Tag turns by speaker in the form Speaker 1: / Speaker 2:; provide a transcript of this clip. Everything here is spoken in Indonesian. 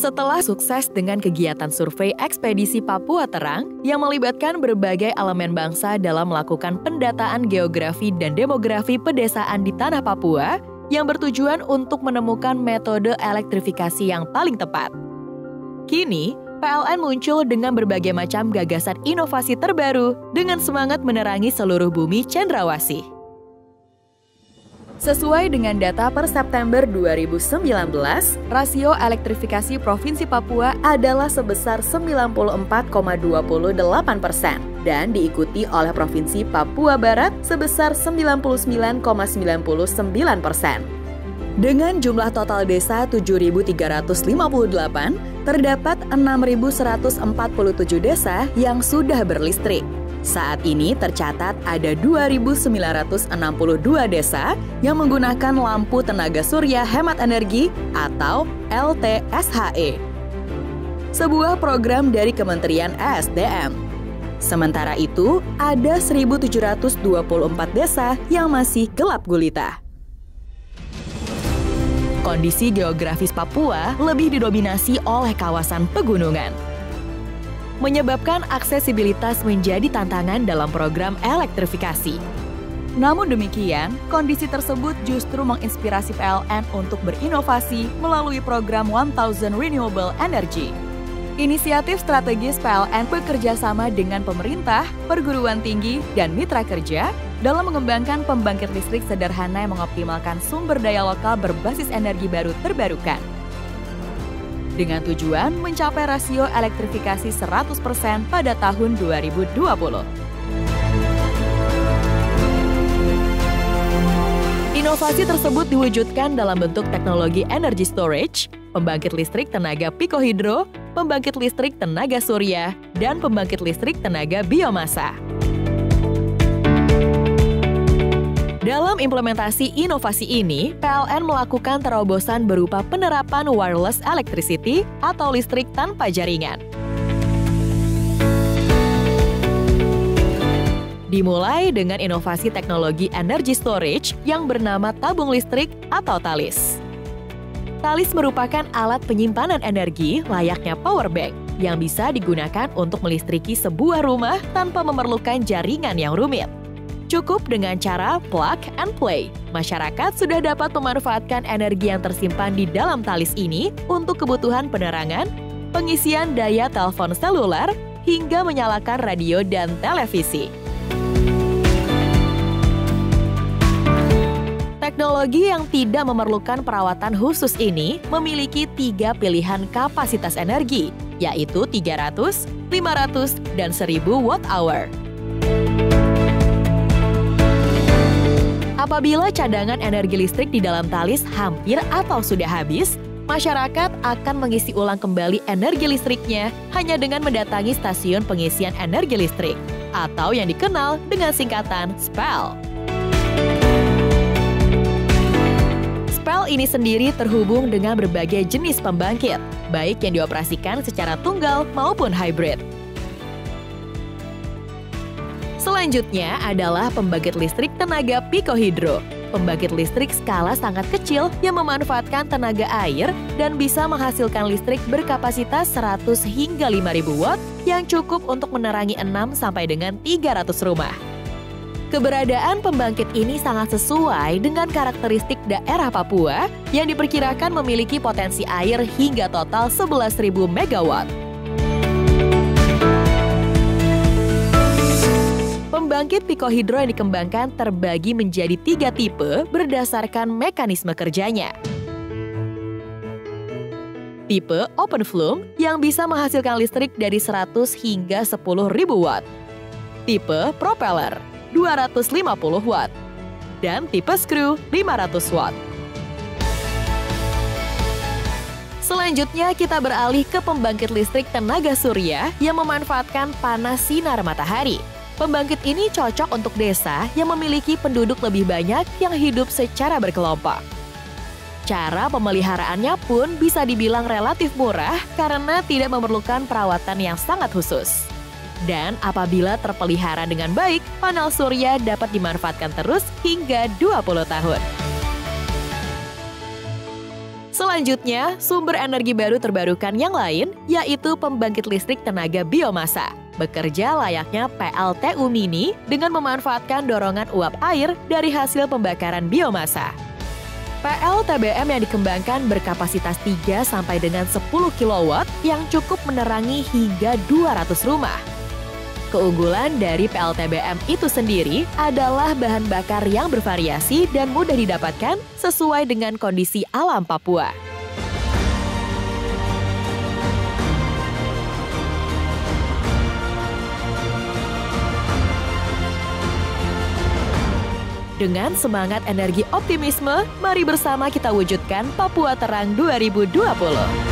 Speaker 1: Setelah sukses dengan kegiatan survei ekspedisi Papua Terang yang melibatkan berbagai elemen bangsa dalam melakukan pendataan geografi dan demografi pedesaan di tanah Papua yang bertujuan untuk menemukan metode elektrifikasi yang paling tepat. Kini, PLN muncul dengan berbagai macam gagasan inovasi terbaru dengan semangat menerangi seluruh bumi Cenderawasih. Sesuai dengan data per September 2019, rasio elektrifikasi Provinsi Papua adalah sebesar 94,28% dan diikuti oleh Provinsi Papua Barat sebesar 99,99%. Dengan jumlah total desa 7.358, terdapat 6.147 desa yang sudah berlistrik. Saat ini tercatat ada 2.962 desa yang menggunakan lampu tenaga surya hemat energi atau LTSHE. Sebuah program dari Kementerian ESDM. Sementara itu, ada 1.724 desa yang masih gelap gulita. Kondisi geografis Papua lebih didominasi oleh kawasan pegunungan, menyebabkan aksesibilitas menjadi tantangan dalam program elektrifikasi. Namun demikian, kondisi tersebut justru menginspirasi PLN untuk berinovasi melalui program 1000 Renewable Energy. Inisiatif strategis PLN bekerja sama dengan pemerintah, perguruan tinggi, dan mitra kerja dalam mengembangkan pembangkit listrik sederhana yang mengoptimalkan sumber daya lokal berbasis energi baru terbarukan, dengan tujuan mencapai rasio elektrifikasi 100% pada tahun 2020. Inovasi tersebut diwujudkan dalam bentuk teknologi energy storage, pembangkit listrik tenaga pikohidro, pembangkit listrik tenaga surya, dan pembangkit listrik tenaga biomasa. Dalam implementasi inovasi ini, PLN melakukan terobosan berupa penerapan wireless electricity atau listrik tanpa jaringan. Dimulai dengan inovasi teknologi energy storage yang bernama tabung listrik atau TALIS. TALIS merupakan alat penyimpanan energi layaknya power bank yang bisa digunakan untuk melistriki sebuah rumah tanpa memerlukan jaringan yang rumit. Cukup dengan cara plug and play, masyarakat sudah dapat memanfaatkan energi yang tersimpan di dalam TALIS ini untuk kebutuhan penerangan, pengisian daya telepon seluler, hingga menyalakan radio dan televisi. Teknologi yang tidak memerlukan perawatan khusus ini memiliki 3 pilihan kapasitas energi, yaitu 300, 500, dan 1000 watt-hour. Apabila cadangan energi listrik di dalam TALIS hampir atau sudah habis, masyarakat akan mengisi ulang kembali energi listriknya hanya dengan mendatangi stasiun pengisian energi listrik, atau yang dikenal dengan singkatan SPEL. SPEL ini sendiri terhubung dengan berbagai jenis pembangkit, baik yang dioperasikan secara tunggal maupun hybrid. Selanjutnya adalah pembangkit listrik tenaga pikohidro, pembangkit listrik skala sangat kecil yang memanfaatkan tenaga air dan bisa menghasilkan listrik berkapasitas 100 hingga 5.000 watt yang cukup untuk menerangi 6 sampai dengan 300 rumah. Keberadaan pembangkit ini sangat sesuai dengan karakteristik daerah Papua yang diperkirakan memiliki potensi air hingga total 11.000 megawatt. Pembangkit pikohidro yang dikembangkan terbagi menjadi 3 tipe berdasarkan mekanisme kerjanya. Tipe open flume yang bisa menghasilkan listrik dari 100 hingga 10.000 watt. Tipe propeller 250 watt. Dan tipe screw 500 watt. Selanjutnya kita beralih ke pembangkit listrik tenaga surya yang memanfaatkan panas sinar matahari. Pembangkit ini cocok untuk desa yang memiliki penduduk lebih banyak yang hidup secara berkelompok. Cara pemeliharaannya pun bisa dibilang relatif murah karena tidak memerlukan perawatan yang sangat khusus. Dan apabila terpelihara dengan baik, panel surya dapat dimanfaatkan terus hingga 20 tahun. Selanjutnya, sumber energi baru terbarukan yang lain yaitu pembangkit listrik tenaga biomasa. Bekerja layaknya PLTU mini dengan memanfaatkan dorongan uap air dari hasil pembakaran biomasa. PLTBM yang dikembangkan berkapasitas 3 sampai dengan 10 kW yang cukup menerangi hingga 200 rumah. Keunggulan dari PLTBM itu sendiri adalah bahan bakar yang bervariasi dan mudah didapatkan sesuai dengan kondisi alam Papua. Dengan semangat energi optimisme, mari bersama kita wujudkan Papua Terang 2020.